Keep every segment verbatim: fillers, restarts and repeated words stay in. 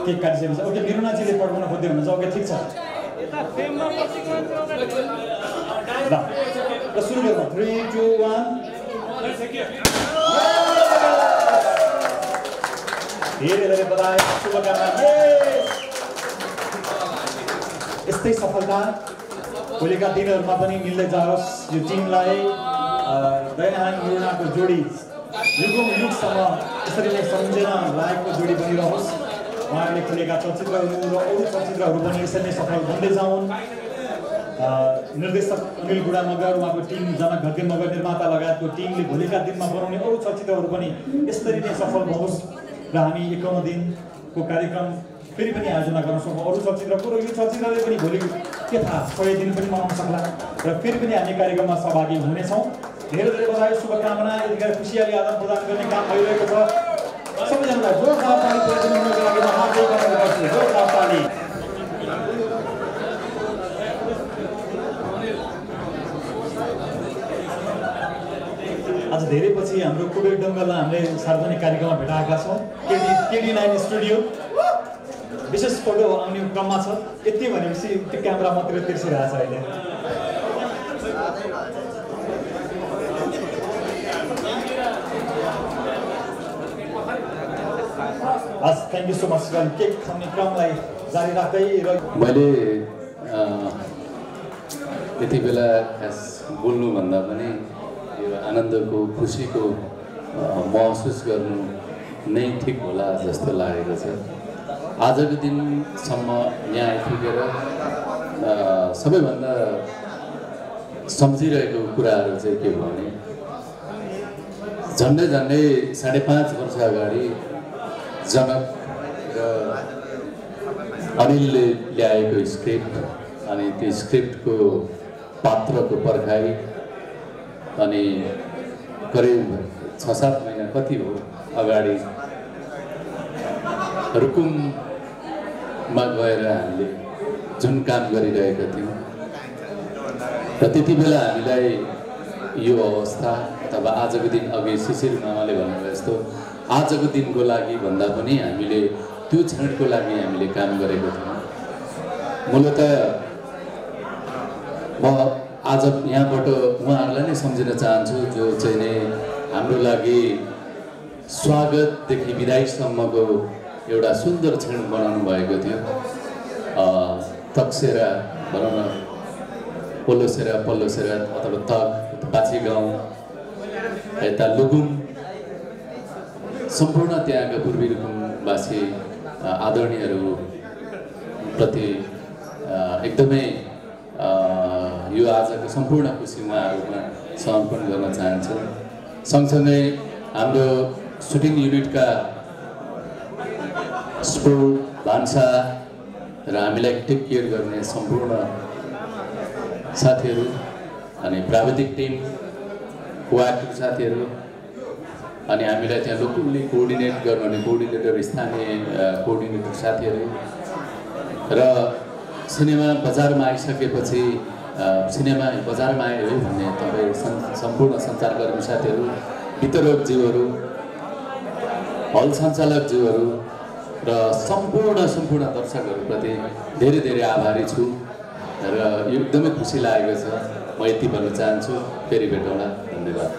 Cake काटिसकेपछि okay मिरुनाजीले पढाउन खोज्दै हुनुहुन्छ ओके ठिक छ ल ल सुरु गरौँ थ्री टू वन धेरै धेरै बधाई शुभकामना यस्तै सफलता भोलिका दिनहरूमा पनि मिल्दै जाओस् यो टिमलाई दयाहाङ मिरुनाको जोडी युगौँ युगसम्म यसरी नै सम्झेर लागेको जोडी बनिरहोस् उहाँहरूले खेलेका चलचित्रहरू र अरू चलचित्रहरू पनि यसरी नै सफल बन्दै जाउन् निर्देशक अनिल गुडा मगर उहाँको टिम जनक घटे मगर निर्माता लगायतको टिमले भोलिका दिनमा बनाउने अरू चलचित्रहरू पनि यसरी नै सफल होस् र हामी एकाउन्न दिनको कार्यक्रम फेरि पनि आयोजना गर्न सकौँ अरू चलचित्रको र यो चलचित्रले पनि भोलि के थाहा सय दिन पनि मनाउन सक्ला र फेरि पनि हामी कार्यक्रममा सहभागी हुनेछौँ धेरै धेरै बधाई शुभकामना यतिखेर खुसियाली आदान प्रदान गर्ने काम भइरहेको छ सबैजनालाई जोरदार ताली दिनुको लागि म हार्दिक अनुरोध गर्छु जोरदार ताली आज धेरै पछि हाम्रो कुबेर डङ्गललाई हामीले सार्वजनिक कार्यक्रममा भेटाएका छौँ केडी केडी नाइन स्टुडियो विशेष फोटो आउने क्रममा छ यति भनेपछि त्यो क्यामेरा मात्र तिर्सिरहेछ अहिले हस् thank you so much cake खाउने क्रमलाई जारी राख्दै र मैले यति बेला खास बोल्नुभन्दा पनि यो आनन्दको खुसीको महसुस गर्नु नै ठिक होला जस्तो लागेको छ आजको दिनसम्म यहाँ आइपुगेर सबैभन्दा सम्झिरहेको कुराहरू चाहिँ के हो भने झन्डै झन्डै साढे पाँच वर्ष अगाडि जनक र अनिलले ल्याएको स्क्रिप्ट अनि त्यो स्क्रिप्टको पात्रको पर्खाइ अनि करिब छ सात महिना कति हो अगाडि रुकुममा गएर हामीले जुन काम गरिरहेका थियौँ र त्यति बेला हामीलाई यो अवस्था अथवा आजको दिन अघि शिशिर मामाले भन्नुभयो जस्तो आजको दिनको लागि भन्दा पनि हामीले त्यो क्षणको लागि हामीले काम गरेको थियौँ मूलत म आज यहाँबाट उहाँहरूलाई नै सम्झिन चाहन्छु जो चाहिँ नै हाम्रो लागि स्वागतदेखि विदाईसम्मको एउटा सुन्दर क्षण बनाउनु भएको थियो तकसेरा भनौँ न पल्लोसेरा पल्लोसेरा अथवा तक पाछी गाउँ यता लुगुम सम्पूर्ण त्यहाँका पूर्वी रुकुमवासी आदरणीयहरू प्रति एकदमै यो आजको सम्पूर्ण खुसी उहाँहरूमा समर्पण गर्न चाहन्छु सँगसँगै हाम्रो सुटिङ युनिटका स्पोर्ट भान्सा र हामीलाई टेक केयर गर्ने सम्पूर्ण साथीहरू अनि प्राविधिक टिम कोआक्टिभ साथीहरू अनि हामीलाई त्यहाँ लोकली कोअर्डिनेट गर्नुहुने कोअर्डिनेटर स्थानीय कोअर्डिनेटर साथीहरू र सिनेमा बजारमा आइसकेपछि सिनेमा बजारमा आयो है भन्ने तपाईँ सम्पूर्ण सञ्चारकर्मी साथीहरू वितरकज्यूहरू हल सञ्चालकज्यूहरू र सम्पूर्ण सम्पूर्ण दर्शकहरूप्रति धेरै धेरै आभारी छु र एकदमै खुसी लागेको छ म यति भन्न चाहन्छु फेरि भेटौँला धन्यवाद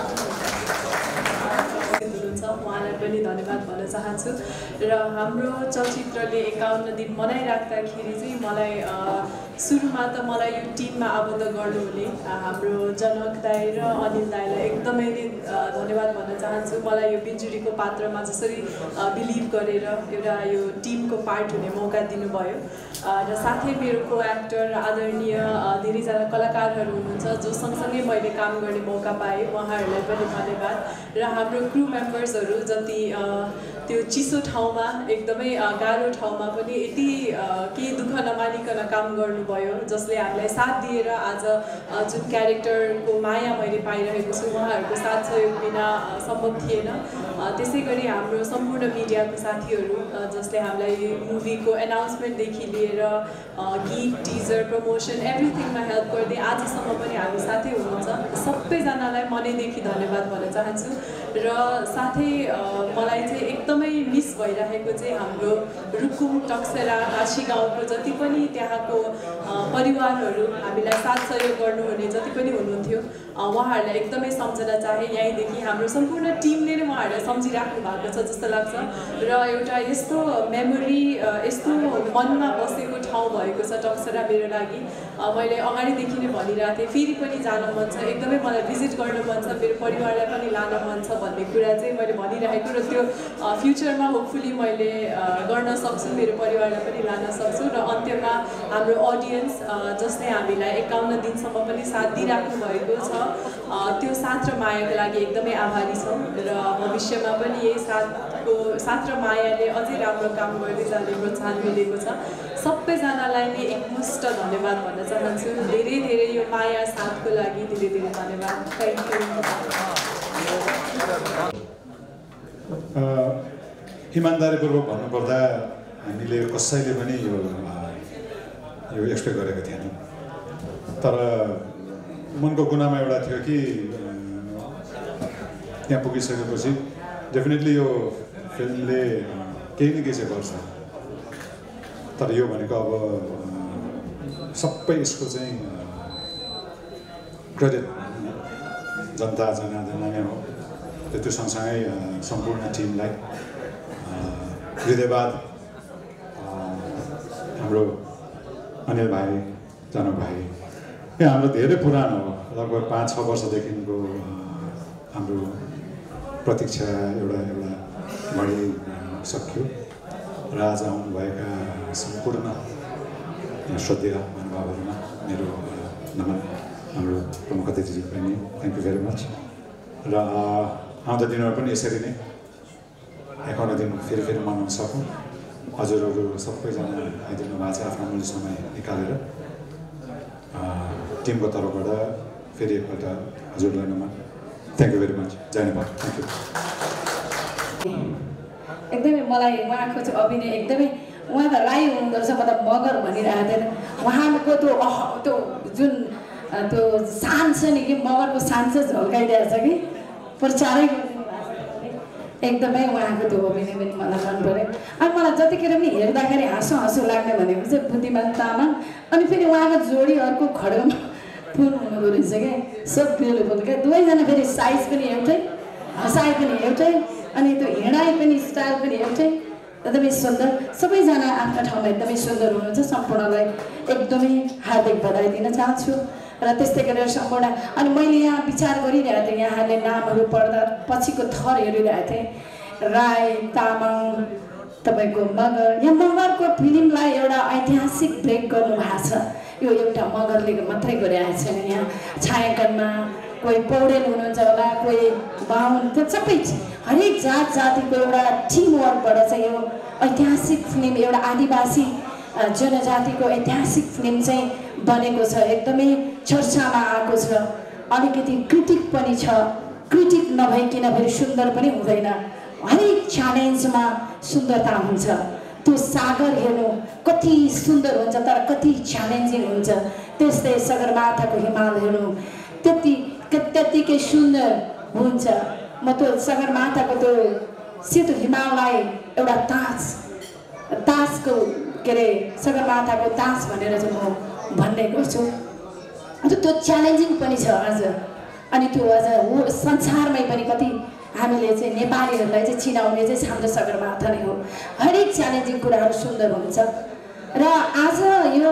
उहाँलाई पनि धन्यवाद भन्न चाहन्छु र हाम्रो चलचित्रले एकाउन्न दिन मनाइराख्दाखेरि चाहिँ मलाई सुरुमा त मलाई यो टिममा आबद्ध गर्नुहुने हाम्रो जनक दाई र अनिल दाईलाई एकदमै नै धन्यवाद भन्न चाहन्छु मलाई यो बिजुरीको पात्रमा जसरी बिलिभ गरेर एउटा यो टिमको पार्ट हुने मौका दिनुभयो र साथै मेरो को एक्टर आदरणीय धेरैजना कलाकारहरू हुनुहुन्छ जो सँगसँगै मैले काम गर्ने मौका पाएँ उहाँहरूलाई पनि धन्यवाद र हाम्रो क्रू मेम्बर्सहरू जति त्यो चिसो ठाउँमा एकदमै गाह्रो ठाउँमा पनि यति केही दुःख नमानिकन काम गर्नुभयो जसले हामीलाई साथ दिएर आज जुन क्यारेक्टरको माया मैले पाइरहेको छु उहाँहरूको साथ सहयोग बिना सम्भव थिएन त्यसै गरी हाम्रो सम्पूर्ण मिडियाको साथीहरू जसले हामीलाई मुभीको एनाउन्समेन्टदेखि लिएर गीत टिजर प्रमोसन एभ्रिथिङमा हेल्प गर्दै आजसम्म पनि हामी साथै हुनुहुन्छ सबैजनालाई मनैदेखि धन्यवाद भन्न चाहन्छु र साथै मलाई चाहिँ एकदमै मिस भइरहेको चाहिँ हाम्रो रुकुम टक्सेरा आशी गाउँको जति पनि त्यहाँको परिवारहरू हामीलाई साथ सहयोग गर्नुहुने जति पनि हुनुहुन्थ्यो उहाँहरूलाई एकदमै सम्झना चाहे। यहीँदेखि हाम्रो सम्पूर्ण टिमले नै उहाँहरूलाई सम्झिराख्नु भएको छ जस्तो लाग्छ र एउटा यस्तो मेमोरी यस्तो मनमा बसेको ठाउँ भएको छ टक्सेरा मेरो लागि। मैले अगाडिदेखि नै भनिरहेको थिएँ फेरि पनि जान मन छ, एकदमै मलाई भिजिट गर्न मन छ, मेरो परिवारलाई पनि लान मन छ भन्ने कुरा चाहिँ मैले भनिरहेको र त्यो फ्युचरमा होपफुली मैले गर्न सक्छु, मेरो परिवारलाई पनि लान सक्छु। र अन्त्यमा हाम्रो अडियन्स जसले हामीलाई एकाउन्न दिनसम्म पनि साथ दिइराख्नु भएको छ त्यो साथ र मायाको लागि एकदमै आभारी छौँ र भविष्यमा पनि यही साथको साथ र मायाले अझै राम्रो काम गर्दै जाने प्रोत्साहन मिलेको छ। सबैजनालाई नै एकमुष्ट धन्यवाद भन्न चाहन्छु। धेरै धेरै यो माया साथको लागि धेरै धेरै धन्यवाद। Thank you. इमान्दारीपूर्वक भन्नुपर्दा हामीले कसैले पनि यो यो एक्सपेक्ट गरेको थिएन, तर मनको कुनामा एउटा थियो कि त्यहाँ पुगिसकेपछि डेफिनेटली यो फिल्मले केही न केही चाहिँ गर्छ। तर यो भनेको अब सबै यसको चाहिँ क्रेडिट जनता जनार्दन नै हो। त्यो सँगसँगै सम्पूर्ण टिमलाई हृदयवाद, हाम्रो अनिल भाइ, जनक भाइ, यो हाम्रो धेरै पुरानो हो, लगभग पाँच छ वर्षदेखिको हाम्रो प्रतीक्षा एउटा एउटा बढिसक्यो र आज आउनुभएका सम्पूर्ण श्रद्धेय महानुभावहरूमा मेरो नमन। हाम्रो प्रमुख अतिथिज्यू पनि थ्याङ्क यू भेरी मच। र आउँदो दिनहरू पनि यसरी नै एकाउन्न दिन फेरि फेरि मनाउन सकौँ। हजुरहरू सबैजना आइदिनु भएको छ आफ्नो अमूल्य समय निकालेर। टिमको तर्फबाट फेरि एकपल्ट हजुरलाई नमन। Thank you very much. जय नेपाल। Thank you. एकदमै मलाई उहाँको चाहिँ अभिनय एकदमै, उहाँ त राई हुनुहुँदो रहेछ, म त मगर भनिरहेको थिएन। उहाँको त्यो अह त्यो जुन त्यो शान छ नि कि मगरको शान चाहिँ झल्काइदिएको छ कि प्रचारै एकदमै उहाँको त्यो अभिनय पनि मलाई मन पऱ्यो। अनि मलाई जतिखेर पनि हेर्दाखेरि हाँसो हाँसो लाग्ने भनेको चाहिँ बुद्धिमान तामाङ अनि फेरि उहाँको जोडी अर्को खड्गमा फुल हुनुहुँदो रहेछ क्या, सब ब्युटिफुल क्या। दुवैजना फेरि साइज पनि एउटै, हँसाइ पनि एउटै, अनि त्यो हिँडाइ पनि स्टाइल पनि एउटै, एकदमै सुन्दर। सबैजना आफ्नो ठाउँमा एकदमै सुन्दर हुनुहुन्छ। सम्पूर्णलाई एकदमै हार्दिक बधाई दिन चाहन्छु र त्यस्तै गरेर सम्पूर्ण। अनि मैले यहाँ विचार गरिरहेको थिएँ, यहाँले नामहरू पढ्दा पछिको थर हेरिरहेको थिएँ, राई, तामाङ, तपाईँको मगर। यहाँ मगरको फिल्मलाई एउटा ऐतिहासिक ब्रेक गर्नुभएको छ। यो एउटा मगरले मात्रै गरिरहेको छैन। यहाँ छायाङ्कनमा कोही पौडेल हुनुहुन्छ होला, कोही बाहुन, त्यो सबै हरेक जात जातिको एउटा टिमवर्कबाट चाहिँ यो ऐतिहासिक फिल्म, एउटा आदिवासी जनजातिको ऐतिहासिक फिल्म चाहिँ बनेको छ। एकदमै चर्चामा आएको छ। अलिकति क्रिटिक पनि छ, क्रिटिक नभइकन फेरि सुन्दर पनि हुँदैन। हरेक च्यालेन्जमा सुन्दरता हुन्छ। त्यो सागर हेर्नु कति सुन्दर हुन्छ तर कति च्यालेन्जिङ हुन्छ। त्यस्तै सगरमाथाको हिमाल हेर्नु त्यति त्यत्तिकै सुन्दर हुन्छ। म त्यो सगरमाथाको त्यो सेतो हिमाललाई एउटा ताज ताजको के अरे सगरमाथाको ताज भनेर चाहिँ म भन्ने गर्छु। अन्त त्यो च्यालेन्जिङ पनि छ आज। अनि त्यो आज हो संसारमै पनि कति हामीले चाहिँ नेपालीहरूलाई चाहिँ चिनाउने चाहिँ हाम्रो सगरमाथा नै हो। हरेक च्यालेन्जिङ कुराहरू सुन्दर हुन्छ। र आज यो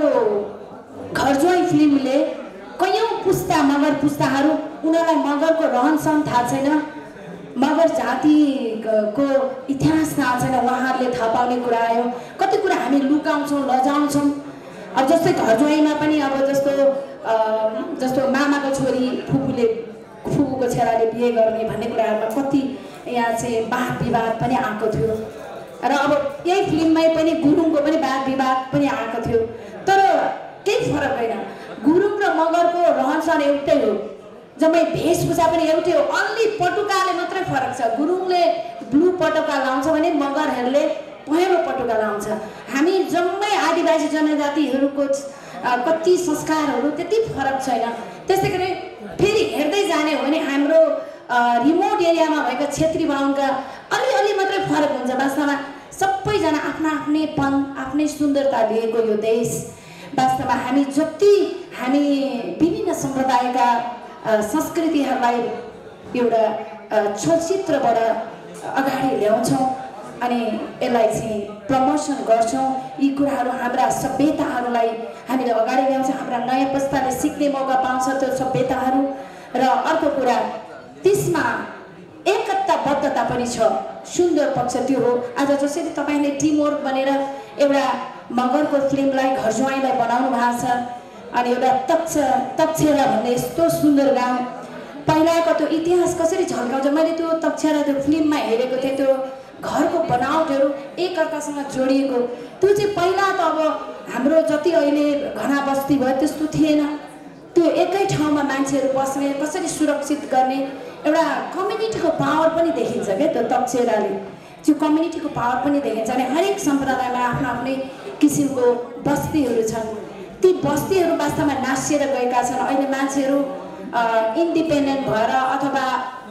घरज्वाइँ फिल्मले कयौँ पुस्ता मगर पुस्ताहरू, उनीहरूलाई मगरको रहन सहन थाहा छैन, मगर जातिको इतिहास थाहा छैन, उहाँहरूले थाहा पाउने कुरा आयो। कति कुरा हामी लुकाउँछौँ, लजाउँछौँ। अब जस्तै घरज्वाइँमा पनि अब जस्तो जस्तो मामाको छोरी फुपूले फुपूको छोराले बिहे गर्ने भन्ने कुराहरूमा कति यहाँ चाहिँ वाद विवाद पनि आएको थियो। र अब यही फिल्ममै पनि गुरुङको पनि वाद विवाद पनि आएको थियो। तर केही फरक होइन। गुरुङ र मगरको रहन सहन एउटै हो, जम्मै वेशभूषा पनि एउटै हो। अन्ली पटुकाले मात्रै फरक छ। गुरुङले ब्लू पटुका लाउँछ भने मगरहरूले पहेँलो पटुका लाउँछ। हामी जम्मै आदिवासी जनजातिहरूको कति संस्कारहरू त्यति फरक छैन। त्यसै गरी फेरि हेर्दै जाने हो भने हाम्रो रिमोट एरियामा भएका क्षेत्री बाहुनका अलिअलि मात्रै फरक हुन्छ। वास्तवमा सबैजना आफ्ना आफ्नैपन आफ्नै सुन्दरता लिएको यो देश, वास्तवमा हामी जति हामी विभिन्न सम्प्रदायका संस्कृतिहरूलाई एउटा चलचित्रबाट अगाडि ल्याउँछौँ अनि यसलाई चाहिँ प्रमोसन गर्छौँ, यी कुराहरू हाम्रा सभ्यताहरूलाई हामीले अगाडि ल्याउँछौँ, हाम्रा नयाँ पुस्ताले सिक्ने मौका पाउँछ त्यो सभ्यताहरू। र अर्को कुरा त्यसमा एकताबद्धता पनि छ, सुन्दर पक्ष त्यो हो। आज जसरी तपाईँले टिमवर्क बनेर एउटा मगरको फिल्मलाई घर ज्वाइँलाई बनाउनु भएको छ अनि एउटा तक्ष तक्षेरा भन्ने यस्तो सुन्दर गाउँ, पहिलाको त्यो इतिहास कसरी झल्काउँछ। मैले त्यो तक्षेरा त्यो फिल्ममा हेरेको थिएँ, त्यो घरको बनावटहरू एकअर्कासँग जोडिएको, त्यो चाहिँ पहिला त अब हाम्रो जति अहिले घना बस्ती भयो त्यस्तो थिएन। त्यो एकै ठाउँमा मान्छेहरू बस्ने, कसरी सुरक्षित गर्ने एउटा कम्युनिटीको पावर पनि देखिन्छ क्या त्यो तक्षेराले, त्यो कम्युनिटीको पावर पनि देखिन्छ। अनि हरेक सम्प्रदायमा आफ्नो आफ्नै किसिमको बस्तीहरू छन्, ती बस्तीहरू वास्तवमा नासिएर गएका छन्। अहिले मान्छेहरू इन्डिपेन्डेन्ट भएर अथवा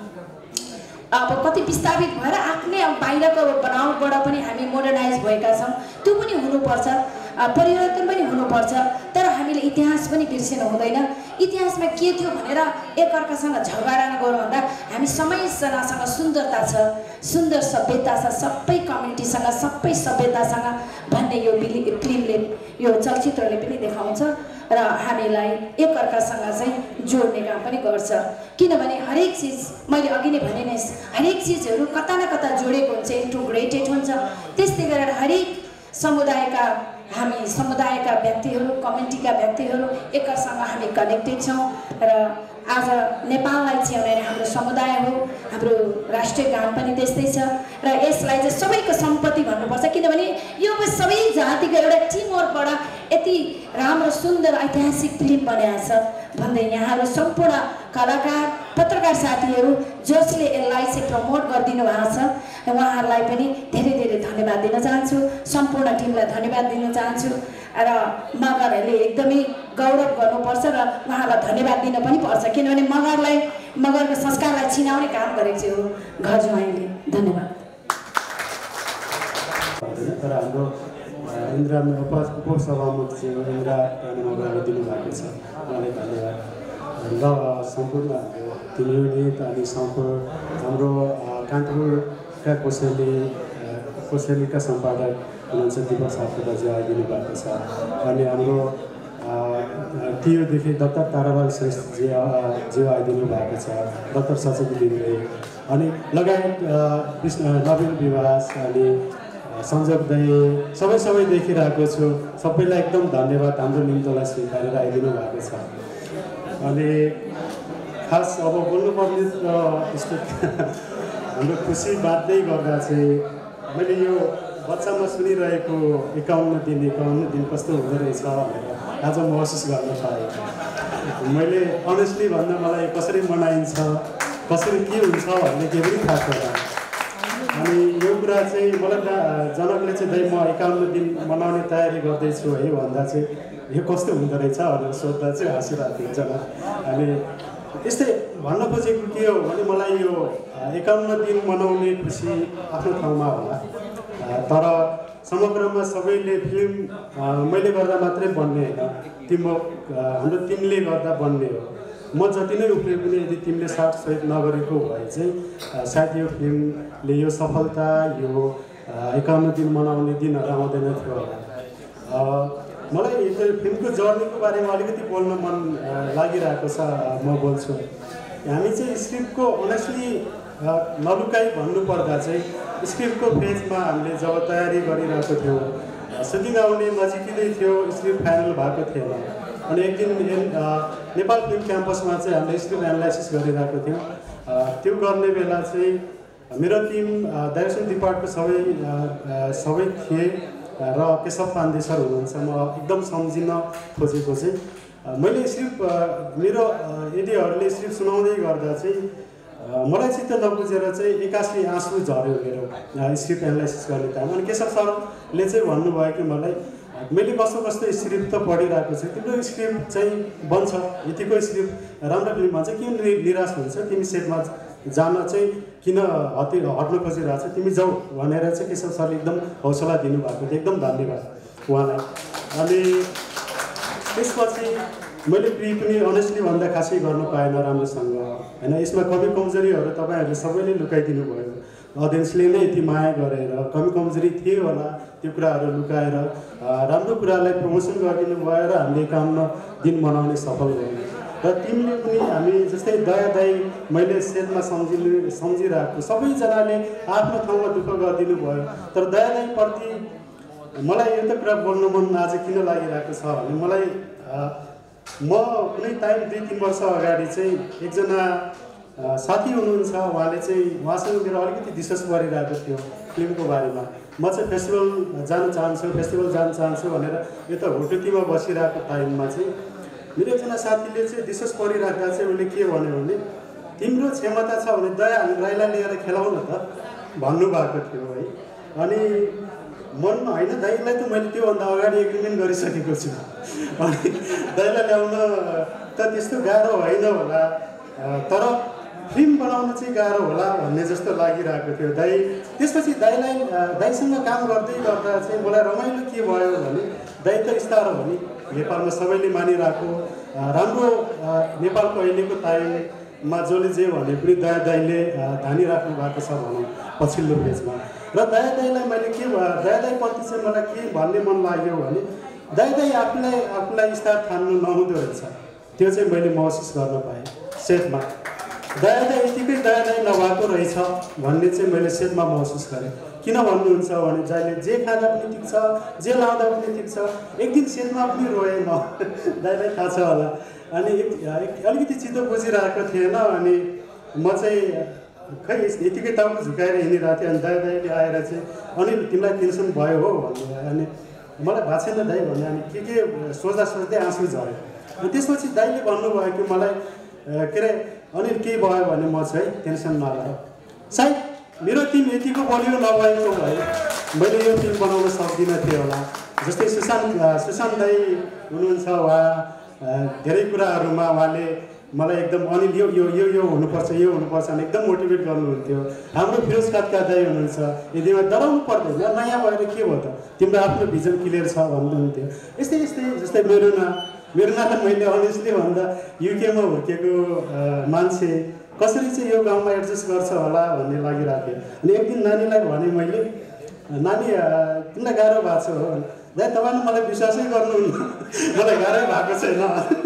अब कति विस्थापित भएर आफ्नै अब बाहिरको बनावटबाट पनि हामी मोडर्नाइज भएका छौँ, त्यो पनि हुनुपर्छ, परिवर्तन पनि हुनुपर्छ। तर हामीले इतिहास पनि बिर्सिनु हुँदैन। इतिहासमा के थियो भनेर एकअर्कासँग झगडा नगरौँ भन्दा हामी सबैजनासँग सुन्दरता छ, सुन्दर सभ्यता छ, सबै कम्युनिटीसँग सबै सभ्यतासँग भन्ने यो फिल्मले यो चलचित्रले पनि देखाउँछ र हामीलाई एकअर्कासँग चाहिँ जोड्ने काम पनि गर्छ। किनभने हरेक चिज मैले अघि नै भने नै हरेक चिजहरू कता न कता जोडेको हुन्छ, इन्टिग्रेटेड हुन्छ। त्यस्तै गरेर हरेक समुदायका हामी समुदायका व्यक्तिहरू कम्युनिटीका व्यक्तिहरू एकअर्कासँग हामी कनेक्टेड छौँ र आज नेपाललाई चाहिँ एउटा हाम्रो समुदाय हो, हाम्रो राष्ट्रिय गान पनि त्यस्तै छ र यसलाई चाहिँ सबैको सम्पत्ति भन्नुपर्छ। किनभने यो सबै जातिको एउटा टिमवर्कबाट यति राम्रो सुन्दर ऐतिहासिक फिल्म बनेको छ भन्दै यहाँहरू सम्पूर्ण कलाकार पत्रकार साथीहरू जसले यसलाई चाहिँ प्रमोट गरिदिनु भएको छ उहाँहरूलाई पनि धेरै धेरै धन्यवाद दिन चाहन्छु, सम्पूर्ण टिमलाई धन्यवाद दिन चाहन्छु र मगरहरूले एकदमै गौरव गर्नुपर्छ र उहाँलाई धन्यवाद दिन पनि पर्छ। किनभने मगरलाई मगरको संस्कारलाई चिनाउने काम गरेको चाहिँ हो घर ज्वाइँले। धन्यवाद। तर हाम्रो इन्द्रा उप उपसभामुख चाहिँ इन्द्रा रानी मगरले दिनुभएको छ, उहाँलाई धन्यवाद। र सम्पूर्ण हाम्रो टिम युनिट अनि सम्पूर्ण हाम्रो कानपुरका कोसेली कोसेलीका सम्पादक हुनुहुन्छ दिपक सापकोटाजी आइदिनु भएको छ अनि हाम्रो टियुदेखि डाक्टर तारालाल श्रेष्ठजी जी आइदिनु भएको छ, डाक्टर सचेत लिम्बे अनि लगायत विष्णु नवीन विवास अनि सञ्जोग दाई सबै सबै देखिरहेको छु। सबैलाई एकदम धन्यवाद हाम्रो निम्तोलाई स्वीकारेर आइदिनु भएको छ। अनि खास अब बोल्नुपर्ने यस्तो हाम्रो खुसी बाध्दै गर्दा चाहिँ मैले यो बच्चामा सुनिरहेको एकाउन्न दिन एकाउन्न दिन कस्तो हुँदो रहेछ भनेर आज महसुस गर्न पाएँ। मैले अनेस्टली भन्दा मलाई कसरी मनाइन्छ कसरी के हुन्छ भन्ने केही पनि थाहा छैन। अनि यो कुरा चाहिँ मलाई जनकले चाहिँ दाइ म एकाउन्न दिन मनाउने तयारी गर्दैछु है भन्दा चाहिँ यो कस्तो हुँदो रहेछ भनेर सोद्धा चाहिँ हाँसिरहेको थियो जना। अनि यस्तै भन्न खोजेको के हो भने मलाई यो एकाउन्न दिन मनाउने खुसी आफ्नो ठाउँमा होला, तर समग्रमा सबैले फिल्म मैले गर्दा मात्रै बन्ने होइन, टिम हाम्रो टिमले गर्दा बन्ने हो। म जति नै उफ्रे पनि यदि तिमीले साथ सहयोग नगरेको भए चाहिँ सायद यो फिल्मले यो सफलता यो एकाउन्न दिन मनाउने दिनहरू आउँदैन थियो होला। मलाई यो फिल्मको जर्नीको बारेमा अलिकति बोल्न मन लागिरहेको छ, म बोल्छु। हामी चाहिँ स्क्रिप्टको अनेस्टली नलुकाइ भन्नुपर्दा चाहिँ स्क्रिप्टको फेजमा हामीले जब तयारी गरिरहेको थियौँ, सुटिङ आउने नजिकै थियो, स्क्रिप्ट फाइनल भएको थिएन। अनि एक दिन नेपाल फिल्म क्याम्पसमा चाहिँ हामीले स्क्रिप्ट एनालाइसिस गरिरहेको थियौँ। त्यो गर्ने बेला चाहिँ मेरो टिम डाइरेक्सन डिपार्टको सबै सबै थिए र केशव पाण्डे सर हुनुहुन्छ। म एकदम सम्झिन खोजेको चाहिँ मैले स्क्रिप्ट मेरो एडिहरूले स्क्रिप्ट सुनाउँदै गर्दा चाहिँ मलाई चित्त नबुझेर चाहिँ एक्कासी आँसु झऱ्यो मेरो स्क्रिप्ट एनालाइसिस गर्ने टाइम। अनि केशव सरले चाहिँ भन्नुभयो कि मलाई मैले कस्तो कस्तो स्क्रिप्ट त पढिरहेको छु, तिम्रो स्क्रिप्ट चाहिँ बन्छ, यतिको स्क्रिप्ट राम्रो फिल्म भन्छ, किन निराश हुन्छ, तिमी सेटमा जान चाहिँ किन हति हट्न खोजिरहेको छ तिमी जाऊ भनेर चाहिँ केशव सरले एकदम हौसला दिनुभएको थियो एकदम धन्यवाद उहाँलाई। अनि त्यसपछि मैले प्रि पनि अनेस्टली भन्दा खासै गर्नु पाएन राम्रोसँग होइन। यसमा कमी कमजोरीहरू तपाईँहरूले सबैले लुकाइदिनु भयो, अडियन्सले नै यति माया गरेर कमी कमजोरी थियो होला त्यो कुराहरू लुकाएर राम्रो कुरालाई प्रमोसन गरिदिनु भयो र हामीले एकाउन्न दिन मनाउने सफल भयो। र टिमले पनि हामी जस्तै दया दाई मैले सेटमा सम्झिनु सम्झिरहेको सबैजनाले आफ्नो ठाउँमा दुःख गरिदिनु भयो, तर दया दाईप्रति मलाई एउटा कुरा बोल्नु मन आज किन लागिरहेको छ भने मलाई म कुनै टाइम दुई तिन वर्ष अगाडि चाहिँ एकजना साथी हुनुहुन्छ, उहाँले चाहिँ उहाँसँग मेरो अलिकति विश्वास गरिरहेको थियो फिल्मको बारेमा। म चाहिँ फेस्टिभल जान चाहन्छु फेस्टिभल जान चाहन्छु भनेर यता होटुकीमा बसिरहेको टाइममा चाहिँ मेरो एकजना साथीले चाहिँ विश्वास परिराख्दा चाहिँ उसले के भन्यो भने तिम्रो क्षमता छ भने दया हामी राईलाई लिएर खेलाउन त भन्नुभएको थियो है। अनि मनमा होइन दाइलाई त मैले त्योभन्दा अगाडि एग्रिमेन्ट गरिसकेको छु अनि दाइलाई ल्याउन त त्यस्तो गाह्रो होइन होला, तर फिल्म बनाउन चाहिँ गाह्रो होला भन्ने जस्तो लागिरहेको थियो दाइ। त्यसपछि दाइलाई दाइसँग काम गर्दै गर्दा चाहिँ मलाई रमाइलो के भयो भने दाइ त स्टार हो नि नेपालमा सबैले मानिरहेको राम्रो नेपालको अहिलेको टाइममा जसले जे भने पनि दया दाइले धानिराख्नु भएको छ भनौँ पछिल्लो पेजमा। र दया दाइलाई मैले के दया दाइप्रति चाहिँ मलाई के भन्ने मन लाग्यो भने दया दाइ आफूलाई आफूलाई स्टार ठान्नु नहुँदो रहेछ, त्यो चाहिँ मैले महसुस गर्न पाएँ सेटमा। दया दाइ यतिकै दया दाइ नभएको रहेछ भन्ने चाहिँ मैले सेटमा महसुस गरेँ। किन भन्नुहुन्छ भने जहिले जे खाँदा पनि ठिक छ जे लाउँदा पनि ठिक छ, एक दिन सेटमा पनि रोएन दाइलाई थाहा छ होला। अनि अलिकति चित्त बुझिरहेको थिएन अनि म चाहिँ खै यतिकै टाउको झुकाएर हिँडिरहेको थिएँ। अनि दाइ दाइले आएर चाहिँ अनिल तिमीलाई टेन्सन भयो हो भन्नु, अनि मलाई भएको छैन दाइ भन्यो। अनि के के सोच्दा सोच्दै आँसु झऱ्यो। अनि त्यसपछि दाइले भन्नुभयो कि मलाई के अरे अनिल केही भयो भने म चाहिँ टेन्सन नलिएर सायद मेरो टिम यतिको बलियो नभएको भए मैले यो फिल्म बनाउन सक्दिनँ थिएँ होला। जस्तै सुशान्त सुशान्त दाइ हुनुहुन्छ, उहाँ धेरै कुराहरूमा उहाँले मलाई एकदम अनिल यो यो यो यो हुनुपर्छ यो हुनुपर्छ भने एकदम मोटिभेट गर्नुहुन्थ्यो। हाम्रो फिरोज काका दाइ हुनुहुन्छ, यदिमा डराउनु पर्दैन नयाँ भएर के भयो त तिम्रो आफ्नो भिजन क्लियर छ भन्नुहुन्थ्यो। यस्तै यस्तै जस्तै मेरो न मेरो नाता मैले अनेस्टली भन्दा युकेमा हुर्केको मान्छे कसरी चाहिँ यो गाउँमा एडजस्ट गर्छ होला भन्ने लागिरहेको थियो। अनि एक दिन नानीलाई भने मैले नानी तिमीलाई गाह्रो भएको छ हो दाइ तपाईँले मलाई विश्वासै गर्नुहुन्न मलाई गाह्रै भएको छैन।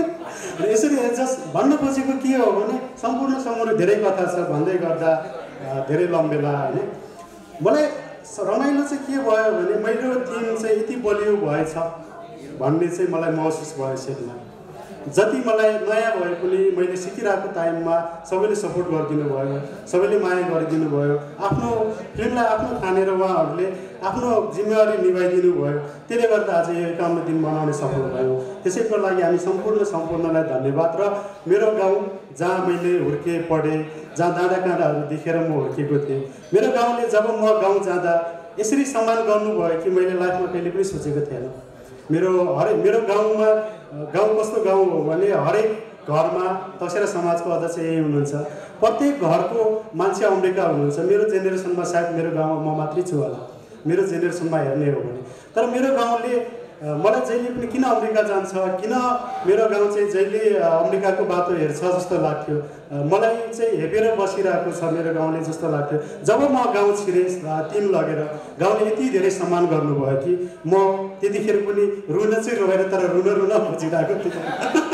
र यसरी एडजस्ट भन्न खोजेको के हो भने सम्पूर्ण समूह धेरै कथा छ भन्दै गर्दा धेरै लम्बेला होइन। मलाई रमाइलो चाहिँ के भयो भने मेरो टिम चाहिँ यति बलियो भएछ भन्ने चाहिँ मलाई महसुस भयो सेटमा। जति मलाई नयाँ भए पनि मैले सिकिरहेको टाइममा सबैले सपोर्ट गरिदिनु भयो, सबैले माया गरिदिनु भयो, आफ्नो फिल्मलाई आफ्नो ठानेर उहाँहरूले आफ्नो जिम्मेवारी निभाइदिनु भयो। त्यसले गर्दा आज यो एकाउन्न दिन मनाउने सफल भयो। त्यसैको लागि हामी सम्पूर्ण सम्पूर्णलाई धन्यवाद। र मेरो गाउँ जहाँ मैले हुर्केँ पढेँ, जहाँ डाँडा काँडाहरू देखेर म हुर्केको थिएँ, मेरो गाउँले जब म गाउँ जाँदा यसरी सम्मान गर्नुभयो कि मैले लाइफमा कहिले पनि सोचेको थिएन। मेरो हरेक मेरो गाउँमा गाउँ कस्तो गाउँ हो भने हरेक घरमा तसेरा समाजको अध्यक्ष यही हुनुहुन्छ, प्रत्येक घरको मान्छे अमेरिका हुनुहुन्छ। मेरो जेनेरेसनमा सायद मेरो गाउँमा म मात्रै छु होला मेरो जेनेरेसनमा हेर्ने हो भने। तर मेरो गाउँले मलाई जहिले पनि किन अमेरिका जान्छ, किन मेरो गाउँ चाहिँ जहिले अमेरिकाको बाटो हेर्छ जस्तो लाग्थ्यो, मलाई चाहिँ हेपेर बसिरहेको छ मेरो गाउँले जस्तो लाग्थ्यो। जब म गाउँ छिरेँ टिम लगेर गाउँले यति धेरै सम्मान गर्नुभयो कि म त्यतिखेर पनि रुन चाहिँ रोएर तर रुन रुन खोजिरहेको थिएँ।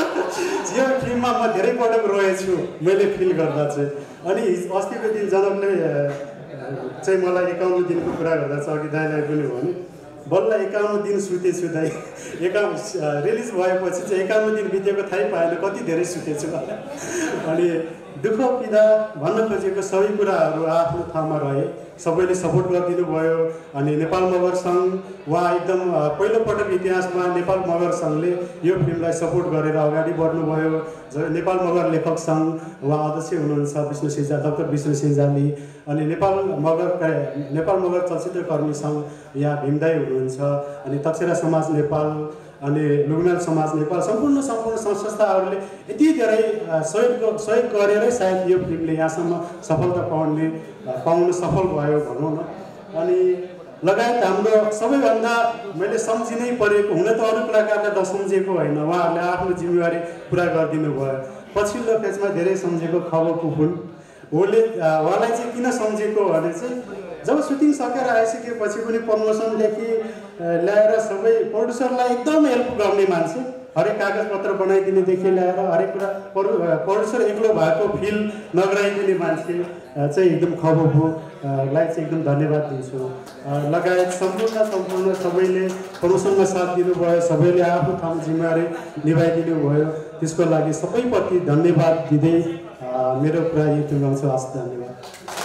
यो फिल्ममा म धेरै पटक रोएछु मैले फिल गर्दा चाहिँ। अनि अस्तिको दिन जनकले चाहिँ मलाई एकाउन्न दिनको कुरा गर्दा चाहिँ अघि दाइलाई पनि भने बल्ल एकाउन्न दिन सुतेछु दाइ। एकाउन्न रिलिज भएपछि चाहिँ एकाउन्न दिन बितेको थाहै पाएन कति धेरै सुतेछु। अनि दुःख पीडा भन्न खोजेको सबै कुराहरू आफ्नो ठाउँमा रहे, सबैले सपोर्ट गरिदिनु भयो। अनि नेपाल मगर सङ्घ उहाँ एकदम पहिलोपटक इतिहासमा नेपाल मगर सङ्घले यो फिल्मलाई सपोर्ट गरेर अगाडि बढ्नुभयो। नेपाल मगर लेखक सङ्घ उहाँ अध्यक्ष हुनुहुन्छ विष्णु सिंजा डाक्टर विष्णु सिंजाली। अनि नेपाल मगर नेपाल मगर चलचित्रकर्मी सङ्घ यहाँ भीमदाई हुनुहुन्छ। अनि तक्षरा समाज नेपाल अनि लुगनाल समाज नेपाल सम्पूर्ण सम्पूर्ण संस्थाहरूले यति धेरै सहयोग सहयोग गरेरै सायद यो फिल्मले यहाँसम्म सफलता पाउने पाउन सफल भयो भनौँ न। अनि लगायत हाम्रो सबैभन्दा मैले सम्झिनै परेको, हुन त अरू कलाकारलाई नसम्झेको होइन, उहाँहरूले आफ्नो जिम्मेवारी पुरा गरिदिनु भयो। पछिल्लो फेजमा धेरै सम्झेको खबो कुफुल, उसले उहाँलाई चाहिँ किन सम्झेको भने चाहिँ जब सुटिङ सकेर आइसकेपछि पनि प्रमोसनदेखि ल्याएर सबै प्रड्युसरलाई एकदम हेल्प गर्ने मान्छे, हरेक कागजपत्र बनाइदिनेदेखि ल्याएर हरेक कुरा प्रड्युसर एक्लो भएको फिल नगराइदिने मान्छे चाहिँ एकदम खबोलाई चाहिँ एकदम धन्यवाद दिन्छु। लगायत सम्पूर्ण सम्पूर्ण सबैले प्रमोसनमा साथ दिनुभयो, सबैले आफ्नो ठाउँ जिम्मेवारी निभाइदिनु भयो, त्यसको लागि सबैप्रति धन्यवाद दिँदै मेरो कुरा यति गर्छु। हस्, धन्यवाद।